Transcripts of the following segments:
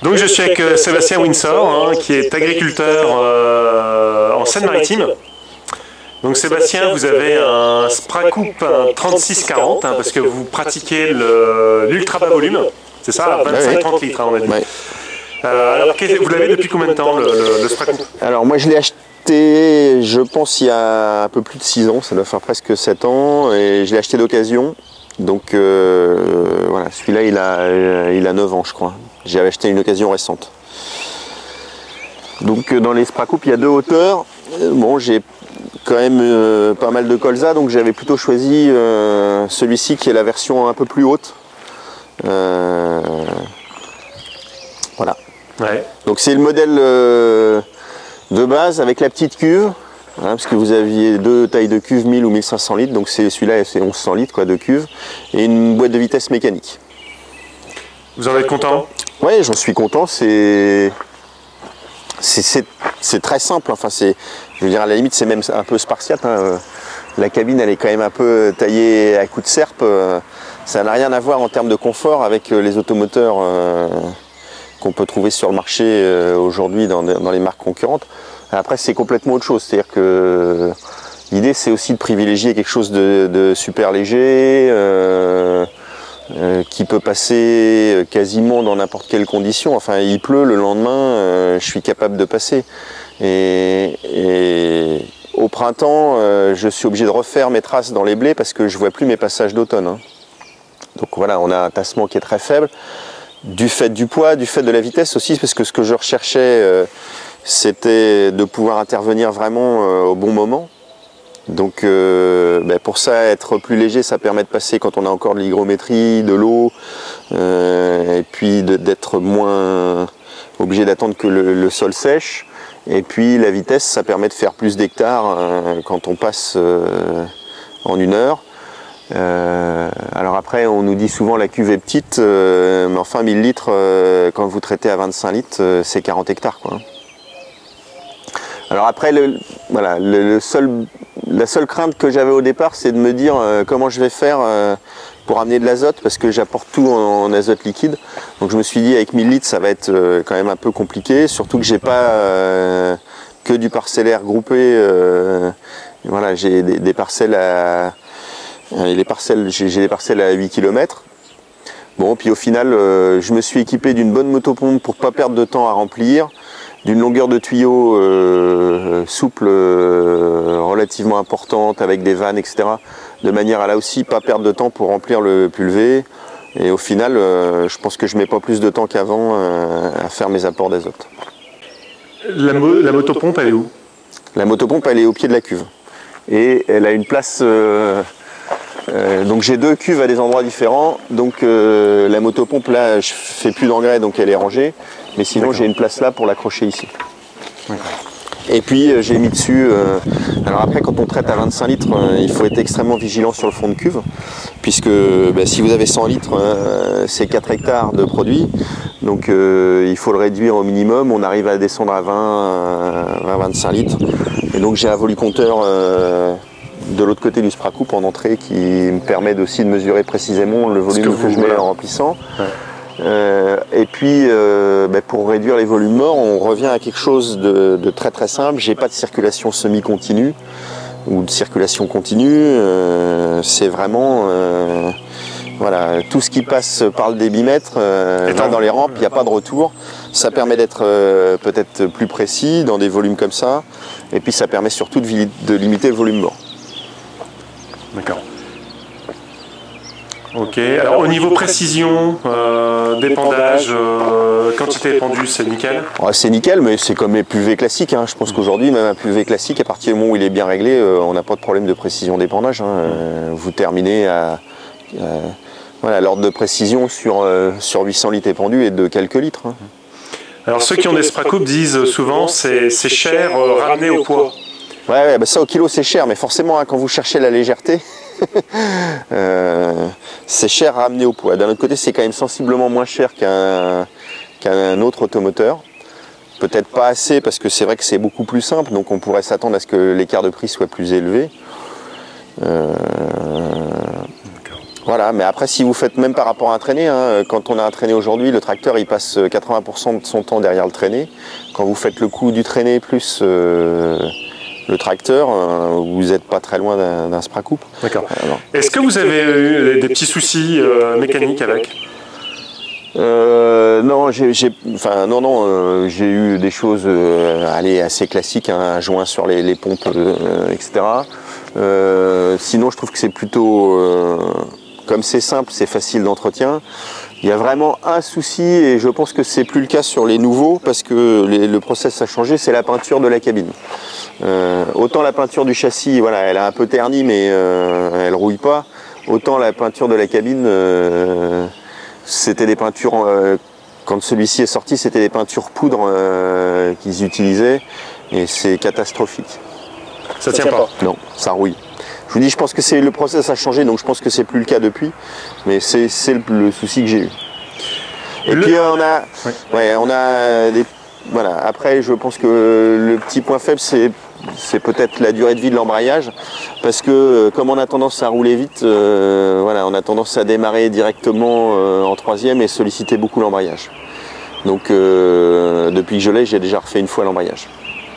Donc je suis avec Sébastien Windsor, hein, qui est agriculteur en Seine-Maritime. Donc Sébastien, vous avez un Spracoup 3640, hein, parce que vous pratiquez l'ultra bas volume, c'est ça, 25-30 litres, hein, on a dit. Alors vous l'avez depuis combien de temps le Spracoup? Alors moi je l'ai acheté, je pense, il y a un peu plus de 6 ans, ça doit faire presque 7 ans, et je l'ai acheté d'occasion. Donc voilà, celui-là il a 9 ans je crois. J'ai acheté une occasion récente. Donc dans les Spracoup il y a 2 hauteurs. Bon, j'ai quand même pas mal de colza, donc j'avais plutôt choisi celui-ci qui est la version un peu plus haute. Voilà. Ouais. Donc c'est le modèle de base avec la petite cuve. Hein, parce que vous aviez 2 tailles de cuve, 1000 ou 1500 litres, donc celui-là c'est 1100 litres quoi, de cuve, et une boîte de vitesse mécanique. Vous en êtes content? Oui, j'en suis content, c'est très simple, enfin je veux dire à la limite c'est même un peu spartiate, hein. La cabine elle est quand même un peu taillée à coups de serpe, ça n'a rien à voir en termes de confort avec les automoteurs qu'on peut trouver sur le marché aujourd'hui dans les marques concurrentes. Après c'est complètement autre chose, c'est-à-dire que l'idée c'est aussi de privilégier quelque chose de super léger, qui peut passer quasiment dans n'importe quelle condition. Enfin il pleut, le lendemain je suis capable de passer. Et au printemps je suis obligé de refaire mes traces dans les blés parce que je vois plus mes passages d'automne, hein. Donc voilà, on a un tassement qui est très faible, du fait du poids, du fait de la vitesse aussi, parce que ce que je recherchais c'était de pouvoir intervenir vraiment au bon moment. Donc pour ça, être plus léger, ça permet de passer quand on a encore de l'hygrométrie, de l'eau, et puis d'être moins obligé d'attendre que le sol sèche. Et puis la vitesse, ça permet de faire plus d'hectares quand on passe en 1 heure. Alors après, on nous dit souvent la cuve est petite, mais enfin 1000 litres, quand vous traitez à 25 litres, c'est 40 hectares, quoi. Alors après, la seule crainte que j'avais au départ, c'est de me dire comment je vais faire pour amener de l'azote, parce que j'apporte tout en azote liquide. Donc je me suis dit avec 1000 litres, ça va être quand même un peu compliqué, surtout que j'ai pas que du parcellaire groupé. Voilà, j'ai des parcelles j'ai des parcelles à 8 km. Bon, puis au final, je me suis équipé d'une bonne motopompe pour pas perdre de temps à remplir, d'une longueur de tuyau souple relativement importante avec des vannes, etc. De manière à là aussi pas perdre de temps pour remplir le pulvé. Et au final, je pense que je mets pas plus de temps qu'avant à faire mes apports d'azote. La motopompe, elle est où? La motopompe, elle est au pied de la cuve. Et elle a une place... donc j'ai 2 cuves à des endroits différents. Donc la motopompe, là, je fais plus d'engrais, donc elle est rangée. Mais sinon, j'ai une place là pour l'accrocher ici. Et puis j'ai mis dessus, alors après quand on traite à 25 litres, il faut être extrêmement vigilant sur le fond de cuve, puisque si vous avez 100 litres, c'est 4 hectares de produit, donc il faut le réduire au minimum, on arrive à descendre à 20-25 litres, et donc j'ai un volucompteur de l'autre côté du Spracoup en entrée qui me permet aussi de mesurer précisément le volume que je mets en remplissant. Ouais. Et puis pour réduire les volumes morts, on revient à quelque chose de très très simple. J'ai pas de circulation semi-continue ou de circulation continue, c'est vraiment voilà, tout ce qui passe par le débitmètre va dans les rampes, il n'y a pas de retour. Ça permet d'être peut-être plus précis dans des volumes comme ça, et puis ça permet surtout de limiter le volume mort. D'accord. Ok, alors au niveau précision, d'épandage, quantité épandue, c'est nickel? Ouais, c'est nickel, mais c'est comme les PUV classiques, hein. Je pense qu'aujourd'hui, même un PUV classique, à partir du moment où il est bien réglé, on n'a pas de problème de précision d'épandage, hein. Vous terminez à voilà, l'ordre de précision sur 800 litres épandus et de quelques litres, hein. Alors ceux qui ont des Spracoup disent souvent c'est cher ramené au poids. Ouais, ça au kilo c'est cher, mais forcément hein, quand vous cherchez la légèreté, c'est cher à ramener au poids. D'un autre côté, c'est quand même sensiblement moins cher qu'un autre automoteur. Peut-être pas assez parce que c'est vrai que c'est beaucoup plus simple, donc on pourrait s'attendre à ce que l'écart de prix soit plus élevé. Voilà, mais après si vous faites même par rapport à un traîné, hein, quand on a un traîné aujourd'hui, le tracteur il passe 80% de son temps derrière le traîné. Quand vous faites le coup du traîné plus le tracteur, vous n'êtes pas très loin d'un spray coupe. D'accord. Est-ce que vous avez eu des petits soucis mécaniques avec? Non, j'ai eu des choses assez classiques, hein, un joint sur les pompes, etc. Sinon, je trouve que c'est plutôt, comme c'est simple, c'est facile d'entretien. Il y a vraiment un souci, et je pense que c'est plus le cas sur les nouveaux, parce que le process a changé, c'est la peinture de la cabine. Autant la peinture du châssis, voilà, elle a un peu terni, mais elle rouille pas. Autant la peinture de la cabine, c'était des peintures, quand celui-ci est sorti, c'était des peintures poudre qu'ils utilisaient, et c'est catastrophique. Ça tient pas? Non, ça rouille. Je vous dis, je pense que le process a changé, donc je pense que c'est plus le cas depuis, mais c'est le souci que j'ai eu. Et puis on a des... Voilà, après je pense que le petit point faible c'est peut-être la durée de vie de l'embrayage, parce que comme on a tendance à rouler vite, on a tendance à démarrer directement en troisième et solliciter beaucoup l'embrayage. Donc depuis que je l'ai, j'ai déjà refait une fois l'embrayage.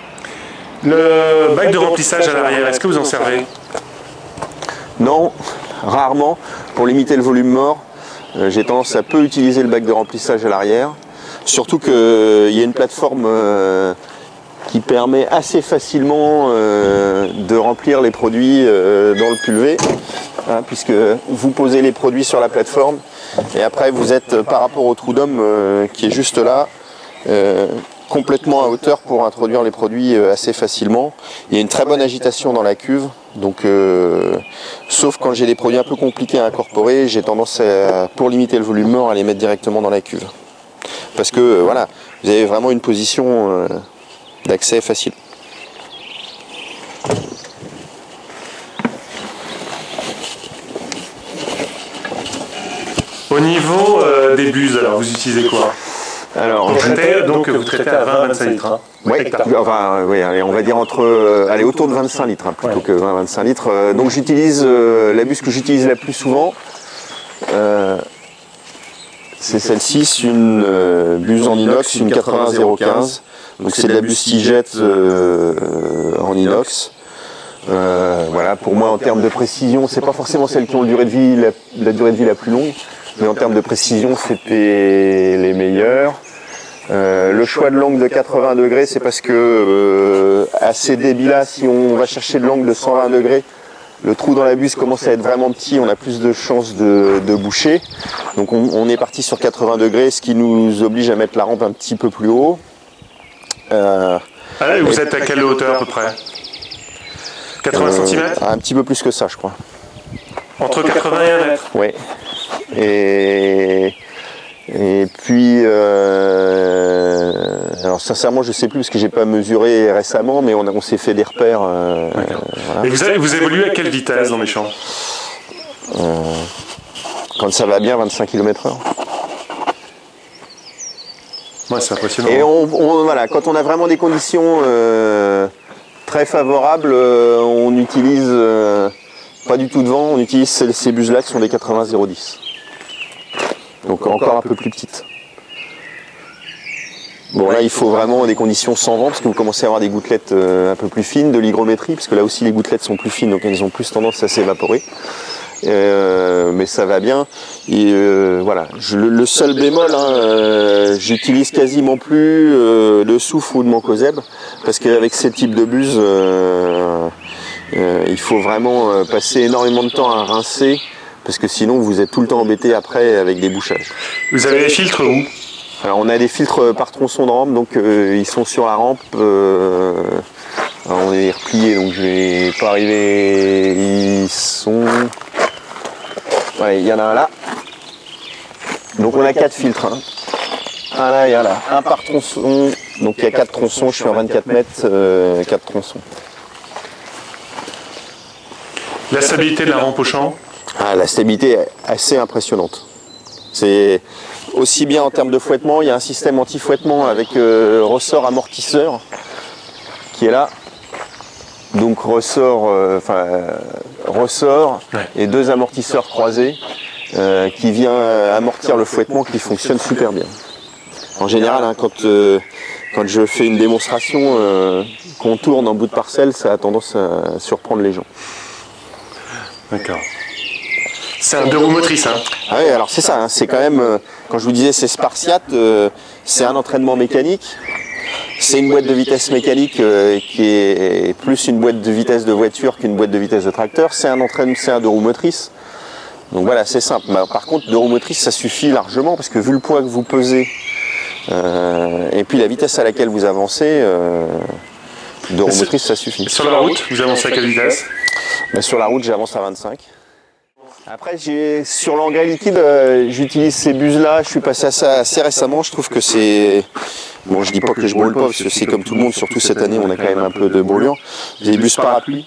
Le bac de remplissage à l'arrière, est-ce que vous en servez? Non, rarement. Pour limiter le volume mort, j'ai tendance à peu utiliser le bac de remplissage à l'arrière. Surtout qu'il y a une plateforme qui permet assez facilement de remplir les produits dans le pulvé, hein, puisque vous posez les produits sur la plateforme et après vous êtes par rapport au trou d'homme qui est juste là, complètement à hauteur pour introduire les produits assez facilement. Il y a une très bonne agitation dans la cuve, donc sauf quand j'ai des produits un peu compliqués à incorporer, j'ai tendance pour limiter le volume mort, à les mettre directement dans la cuve. Parce que voilà, vous avez vraiment une position d'accès facile. Au niveau des buses, alors vous utilisez quoi? Alors, vous traitez à 20-25 litres. Hein, oui, allez, on va dire autour de 25 litres, hein, plutôt que 20-25 litres. Donc j'utilise la buse que j'utilise la plus souvent. C'est celle-ci, c'est une buse en inox, une 80-015. Donc c'est de la buse qui jette en inox. Voilà, pour moi en termes de précision, c'est pas forcément celles qui ont la durée de vie la plus longue, mais en termes de précision, c'était les meilleures. Le choix de l'angle de 80 degrés, c'est parce que à ces débits-là, si on va chercher de l'angle de 120 degrés, le trou dans la buse commence à être vraiment petit, on a plus de chances de boucher. Donc on est parti sur 80 degrés, ce qui nous oblige à mettre la rampe un petit peu plus haut. Vous êtes à quelle hauteur à peu près? 80 cm? Un petit peu plus que ça, je crois. Entre 80 et 1 mètre? Oui. Et puis, alors sincèrement, je ne sais plus parce que j'ai pas mesuré récemment, mais on s'est fait des repères. Voilà. Et vous évoluez à quelle vitesse dans les champs? Quand ça va bien, 25 km/h. Ouais, c'est impressionnant. Et voilà, quand on a vraiment des conditions très favorables, on utilise pas du tout de vent, on utilise ces buses-là qui sont des 80-010. Donc encore un peu plus petites. Bon là il faut vraiment des conditions sans vent parce que vous commencez à avoir des gouttelettes un peu plus fines, de l'hygrométrie, parce que là aussi les gouttelettes sont plus fines, donc elles ont plus tendance à s'évaporer. Mais ça va bien. Et voilà, le seul bémol, hein, j'utilise quasiment plus le soufre ou le mancozeb, parce qu'avec ces types de buses, il faut vraiment passer énormément de temps à rincer, parce que sinon vous êtes tout le temps embêté après avec des bouchages. Vous avez les filtres où? Alors on a des filtres par tronçon de rampe, donc ils sont sur la rampe. Alors on est replié, donc je vais pas arriver. Ils sont. Ouais, il y en a un là. Donc on a 4 filtres. Hein. Un là et un là. Un par tronçon. Donc il y a 4 tronçons, je suis en 24 mètres, 4 tronçons. La stabilité de la rampe au champ? La stabilité est assez impressionnante. C'est aussi bien en termes de fouettement, il y a un système anti-fouettement avec ressort amortisseur qui est là. Donc ressort, ouais, et 2 amortisseurs croisés. qui vient amortir le fouettement, qui fonctionne super bien. En général, hein, quand je fais une démonstration qu'on tourne en bout de parcelle, ça a tendance à surprendre les gens. D'accord. C'est un 2 roues motrices, hein? Ah oui, alors c'est ça, hein, c'est quand même, quand je vous disais c'est spartiate, c'est un entraînement mécanique. C'est une boîte de vitesse mécanique qui est plus une boîte de vitesse de voiture qu'une boîte de vitesse de tracteur. C'est un 2 roues motrices. Donc voilà, c'est simple. Par contre, 2 roues motrices, ça suffit largement parce que vu le poids que vous pesez et puis la vitesse à laquelle vous avancez, 2 roues motrices, ça suffit. Sur la route, vous avancez à quelle vitesse? Sur la route, j'avance à 25. Après, sur l'engrais liquide, j'utilise ces buses-là. Je suis passé à ça assez récemment. Je trouve que c'est... Bon, je dis pas que je brûle pas, parce que c'est comme tout le monde, surtout cette année, on a quand même un peu de brûlure. J'ai des buses parapluies,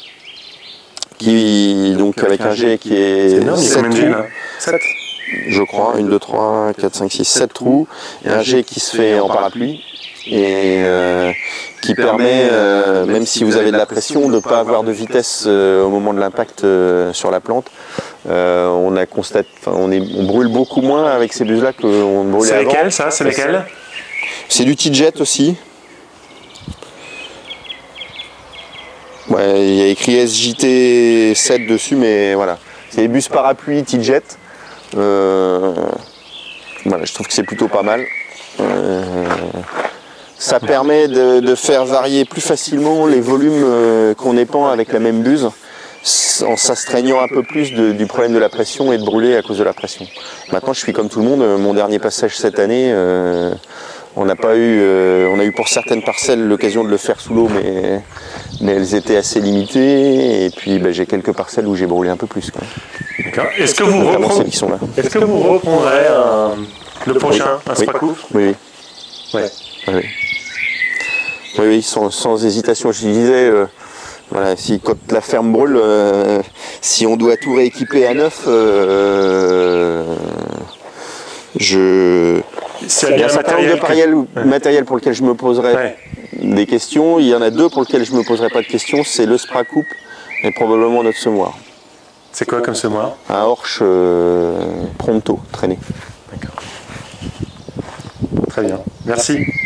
donc avec un jet qui est 7 trous, 7 je crois, 1, 2, 3, 4, 5, 6, 7 trous, et un jet qui se fait en parapluie, et qui permet, même si vous avez de la pression, de ne pas avoir de vitesse au moment de l'impact sur la plante. On brûle beaucoup moins avec ces buses-là qu'on brûlait avant. C'est lesquelles, ça? C'est lesquelles? C'est du T-Jet aussi. Ouais, il y a écrit SJT7 dessus, mais voilà. C'est les bus parapluies T-Jet. Voilà, je trouve que c'est plutôt pas mal. Ça permet de faire varier plus facilement les volumes qu'on épand avec la même buse, en s'astreignant un peu plus du problème de la pression et de brûler à cause de la pression. Maintenant, je suis comme tout le monde. Mon dernier passage cette année, on a eu pour certaines parcelles l'occasion de le faire sous l'eau, mais elles étaient assez limitées. Et puis j'ai quelques parcelles où j'ai brûlé un peu plus. D'accord. Est-ce que vous reprendrez le prochain, un Spracoop? Oui. Ouais. Oui, sans hésitation. Je disais, voilà, quand la ferme brûle, si on doit tout rééquiper à neuf, il y a un certain nombre de matériel pour lequel je me poserai des questions. Il y en a 2 pour lesquels je ne me poserai pas de questions. C'est le Spracoop et probablement notre semoir. C'est quoi comme semoir? Un Horsch Pronto traîné. D'accord. Très bien. Merci.